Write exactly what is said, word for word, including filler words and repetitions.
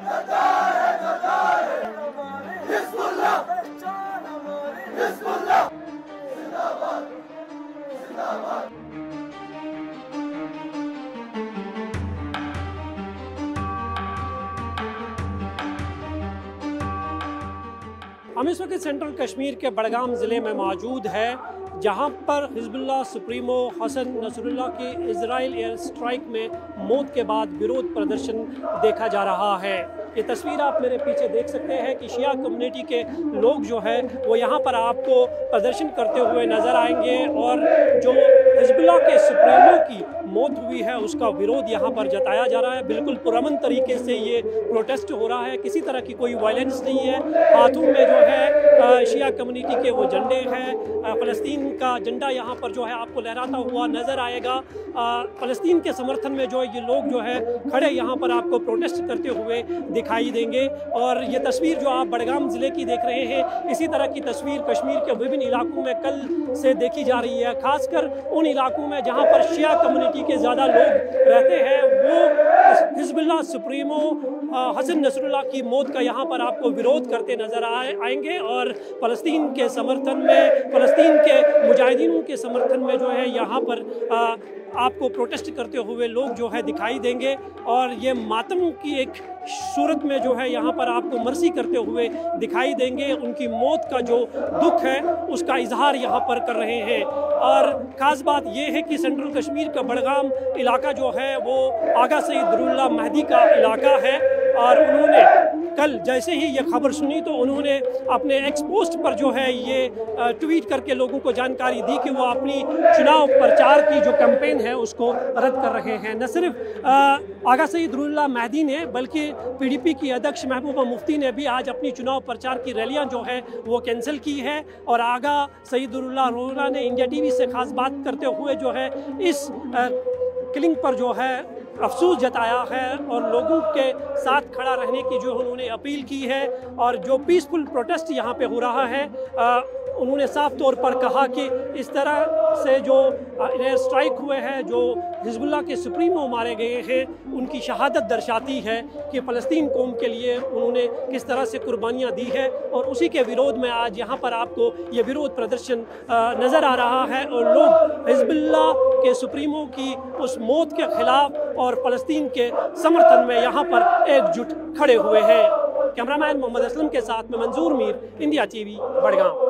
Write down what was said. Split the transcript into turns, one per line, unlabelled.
हम इस वक्त सेंट्रल कश्मीर के बडगाम ज़िले में मौजूद है, जहां पर हिज़्बुल्लाह सुप्रीमो हसन नसरुल्लाह की इजराइल एयर स्ट्राइक में मौत के बाद विरोध प्रदर्शन देखा जा रहा है। ये तस्वीर आप मेरे पीछे देख सकते हैं कि शिया कम्युनिटी के लोग जो है वो यहाँ पर आपको प्रदर्शन करते हुए नज़र आएंगे और जो हिज़्बुल्लाह के सुप्रीमो की मौत हुई है उसका विरोध यहाँ पर जताया जा रहा है। बिल्कुल पुरअमन तरीके से ये प्रोटेस्ट हो रहा है, किसी तरह की कोई वायलेंस नहीं है। हाथों में जो है शिया कम्युनिटी के वो झंडे हैं, फ़लस्तीन का झंडा यहाँ पर जो है आपको लहराता हुआ नज़र आएगा। फ़लस्तीन के समर्थन में जो ये लोग जो है खड़े यहाँ पर आपको प्रोटेस्ट करते हुए दिखाई देंगे। और ये तस्वीर जो आप बडगाम ज़िले की देख रहे हैं, इसी तरह की तस्वीर कश्मीर के विभिन्न इलाकों में कल से देखी जा रही है। खासकर उन इलाकों में जहाँ पर शिया कम्युनिटी के ज़्यादा लोग रहते हैं, वो हिज़्बुल्लाह सुप्रीमो हसन नसरुल्लाह की मौत का यहाँ पर आपको विरोध करते नज़र आए आएंगे और फ़लस्तीन के समर्थन में, फ़लस्तीन के मुजाहिदीनों के समर्थन में जो है यहाँ पर आ, आपको प्रोटेस्ट करते हुए लोग जो है दिखाई देंगे। और ये मातम की एक सूरत में जो है यहाँ पर आपको मर्सी करते हुए दिखाई देंगे। उनकी मौत का जो दुख है उसका इजहार यहाँ पर कर रहे हैं। और ख़ास बात यह है कि सेंट्रल कश्मीर का बडगाम इलाका जो है वो आगा सईद दुरुल्लाह महदी का इलाका है। और उन्होंने कल जैसे ही ये खबर सुनी तो उन्होंने अपने एक्स पोस्ट पर जो है ये ट्वीट करके लोगों को जानकारी दी कि वो अपनी चुनाव प्रचार की जो कैंपेन है उसको रद्द कर रहे हैं। न सिर्फ आगा सईद दुरुल्लाह महदी ने बल्कि पीडीपी की अध्यक्ष महबूबा मुफ्ती ने भी आज अपनी चुनाव प्रचार की रैलियां जो है वो कैंसिल की है। और आगा सईद दुरुल्लाह रोहरा ने इंडिया टीवी से खास बात करते हुए जो है इस किलिंग पर जो है अफसोस जताया है और लोगों के साथ खड़ा रहने की जो उन्होंने अपील की है। और जो पीसफुल प्रोटेस्ट यहाँ पे हो रहा है, आ, उन्होंने साफ तौर पर कहा कि इस तरह से जो एयर स्ट्राइक हुए हैं, जो हिज़्बुल्लाह के सुप्रीमो मारे गए हैं, उनकी शहादत दर्शाती है कि फ़लस्तीन कौम के लिए उन्होंने किस तरह से कुर्बानियाँ दी है। और उसी के विरोध में आज यहाँ पर आपको ये विरोध प्रदर्शन नज़र आ रहा है और लोग हिज़्बुल्लाह के सुप्रीमो की उस मौत के ख़िलाफ़ और फ़लस्तीन के समर्थन में यहाँ पर एकजुट खड़े हुए हैं। कैमरामैन मोहम्मद असलम के साथ में मंजूर मीर, इंडिया टीवी, बडगाम।